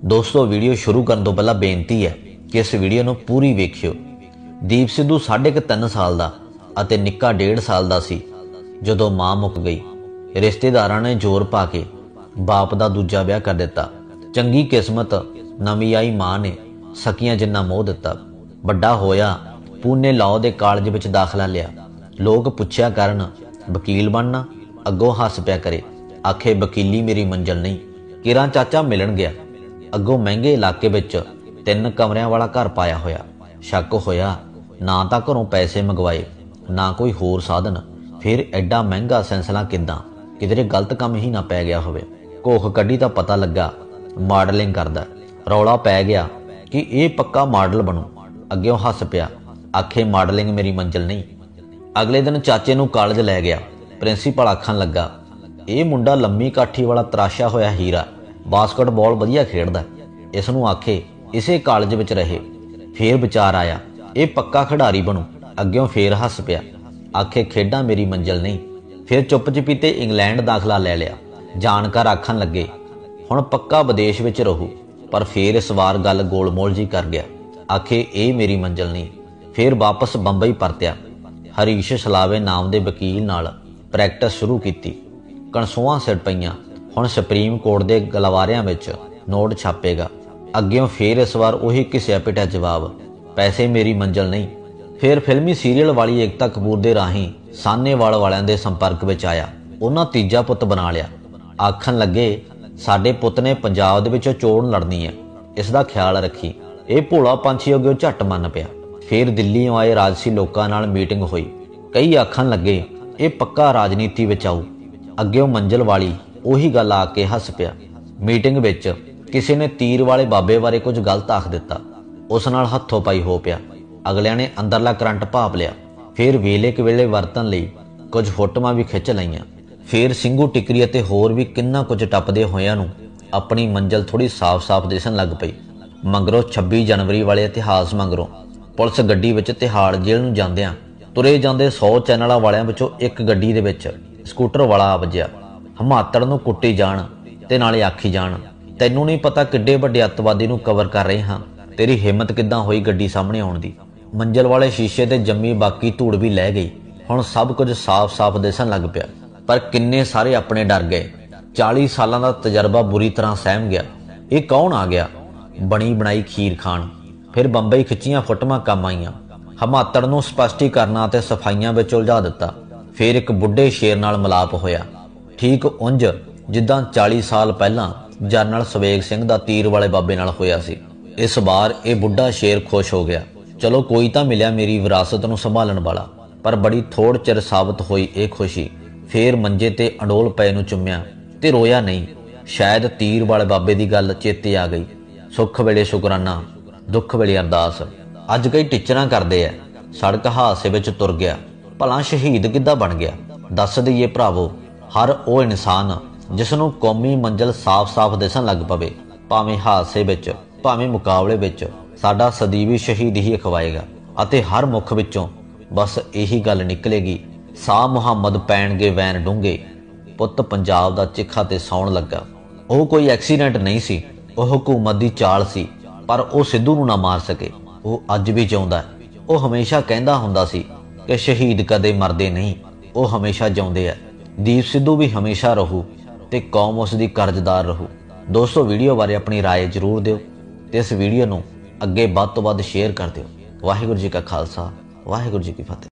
दोस्तों वीडियो शुरू करने तो पहला बेनती है कि इस वीडियो ਨੂੰ पूरी वेखियो। दीप सिद्धू 3.5 साल ਦਾ ਅਤੇ ਨਿੱਕਾ 1.5 ਸਾਲ ਦਾ ਸੀ ਜਦੋਂ ਮਾਂ ਮੁੱਕ ਗਈ। ਰਿਸ਼ਤੇਦਾਰਾਂ ਨੇ ਜ਼ੋਰ ਪਾ ਕੇ ਬਾਪ ਦਾ ਦੂਜਾ ਵਿਆਹ ਕਰ ਦਿੱਤਾ। ਚੰਗੀ ਕਿਸਮਤ ਨਵੀਂ ਆਈ ਮਾਂ ਨੇ ਸਕੀਆਂ ਜਿੰਨਾ ਮੋਹ ਦਿੱਤਾ। ਵੱਡਾ ਹੋਇਆ ਪੂਨੇ ਲਾਅ ਦੇ ਕਾਲਜ ਵਿੱਚ ਦਾਖਲਾ ਲਿਆ। ਲੋਕ ਪੁੱਛਿਆ ਕਰਨ ਵਕੀਲ ਬਣਨਾ, ਅੱਗੋਂ ਹੱਸ ਪਿਆ ਕਰੇ ਆਖੇ ਵਕੀਲੀ ਮੇਰੀ ਮੰਜ਼ਿਲ नहीं। ਕਿਰਾਂ ਚਾਚਾ ਮਿਲਣ ਗਿਆ। ਅੱਗੋਂ ਮਹਿੰਗੇ ਇਲਾਕੇ ਵਿੱਚ 3 ਕਮਰਿਆਂ ਵਾਲਾ ਘਰ ਪਾਇਆ ਹੋਇਆ। शक होया ना तो घरों पैसे मंगवाए ना कोई होर साधन, फिर एडा महंगा सेंसला किदां किधरे गलत काम ही ना पै गया होवे। घोख कड्डी तो पता लगा मॉडलिंग करदा। रौला पै गया कि ये पक्का मॉडल बनू। अग्यों हस पिया आखे मॉडलिंग मेरी मंजिल नहीं। अगले दिन चाचे नूं कॉलेज लै गया। प्रिंसीपल आखन लगा ये मुंडा लम्मी काठी वाला तराशा होया हीरा, बास्केटबॉल वधिया खेडदा, इस नूं आखे इसे कॉलेज विच रहे। फिर विचार आया ये पक्का खिडारी बनू। अग्यों फिर हस पिया आखे खेडा मेरी मंजिल नहीं। फिर चुप चपीते इंग्लैंड दाखला लै लिया। जानकार आखन लगे हुण पक्का विदेश विच रहू, पर फिर इस वार गल गोलमोल जी कर गया। आखे ये मेरी मंजिल नहीं। फिर वापस बंबई परत्या। हरीश सलावे नाम के वकील नाल प्रैक्टिस शुरू की। कणसूआं सिर पईयां। हुण सुप्रीम कोर्ट के गलवारियां विच नोट छापेगा। अग्यों फिर इस बार उही घिसिया पिटिया जवाब पैसे मेरी मंजिल नहीं। फिर फिल्मी सीरीयल वाली एकता कपूर दे राही सानेवाल वालियां दे संपर्क विच आया। उन्हां तीजा पुत बना लिया। आखन लगे साडे पुत ने पंजाब दे विच चोण लड़नी है, इसदा ख्याल रखी। ये भोला पंछी अग्यों झट मन पिया। फिर दिल्लीओं आए राजसी लोकां नाल मीटिंग हुई। कई आखन लगे ये पक्का राजनीति विच आऊ। अग्यों मंजिल वाली उही गल आके हस पिया। मीटिंग विच किसी ने तीर वाले बाबे बारे कुछ गलत आख दिता। उस नाल हथों पाई हो पिया। अगलियां ने अंदरला करंट भाप लिया। फिर वेले कवेले वरतन लई कुछ फोटोआं भी खिच लईआं। फिर ਸਿੰਘੂ टिकरी अते होर भी किन्ना कुछ टपदे होयां नूं अपनी मंजिल थोड़ी साफ साफ दिसन लग पई। मगरों 26 जनवरी वाले इतिहास मगरों पुलिस गड्डी विच तिहाड़ जेल नूं जांदिआं तुरे जांदे 100 चैनलां वालिआं विचों एक गड्डी दे विच स्कूटर वाला आ वज्जिआ। हमातड़ नूं कुੱਟੀ जाण ते नाले आखी जाण तैनू नहीं पता किड्डे वड्डे अतवादी नूं कवर कर रहे हाँ, तेरी हिम्मत किद्दां होई गड्डी सामने आउण दी। मंजिल वाले शीशे ते जम्मी बाकी धूड़ भी लै गई। हुण सब कुछ साफ साफ दिसन लग पिया। पर किन्ने सारे अपने डर गए। 40 सालां दा तजर्बा बुरी तरह सहम गया। ये कौन आ गया बनी बनाई खीर खान। फिर बंबई खिच्चियां फोटोआं कम आईयां। हमातड़ नूं स्पष्टीकरनां ते सफाइयां विच उलझा दिता। फिर एक बुढ़े शेर नाल मिलाप होया, ठीक उंज जिद्दां 40 साल पहलां जनरल सवेग सिंह दा तीर वाले बाबे नाल होया सी। इस बार ये बुढ़ा शेर खुश हो गया, चलो कोई तो मिलिया मेरी विरासत नूं संभालण वाला। पर बड़ी थोड़ चिर साबित हुई ये खुशी। फिर मंजे ते अंडोल पए नूं चुम्मिया ते रोया नहीं। शायद तीर वाले बाबे दी गल चेते आ गई। सुख वेले शुकराना, दुख वेले अरदास। अज कई टिचरां करदे आ, सड़क हादसे विच तुर गया, भला शहीद किद्दां बन गया। दस दईए भरावो हर वो इंसान जिसनों कौमी मंजिल साफ साफ दिसन लग पवे, भावें हादसे विच भावें मुकाबले विच साडा सदीवी शहीद ही अखवाएगा। अते हर मुख विचों बस यही गल निकलेगी साह मुहम्मद पैणगे वैन डूंगे, पुत पंजाब दा चिखा ते सौण लगा। वो कोई एक्सीडेंट नहीं सी, वो हुकूमत दी चाल सी। पर वो सिद्धू नूं ना मार सके। वो अज भी जिउंदा है। वो हमेशा कहंदा हुंदा सी कि शहीद कदे मरदे नहीं, वो हमेशा जिउंदे है। दीप सिद्धू भी हमेशा रहू ते कौम उसकी कर्जदार रहू। दोस्तों वीडियो बारे अपनी राय जरूर दिओ ते इस वीडियो नूं अगे वध तो वध शेयर कर दिओ। वाहिगुरू जी का खालसा, वाहिगुरू जी की फतेह।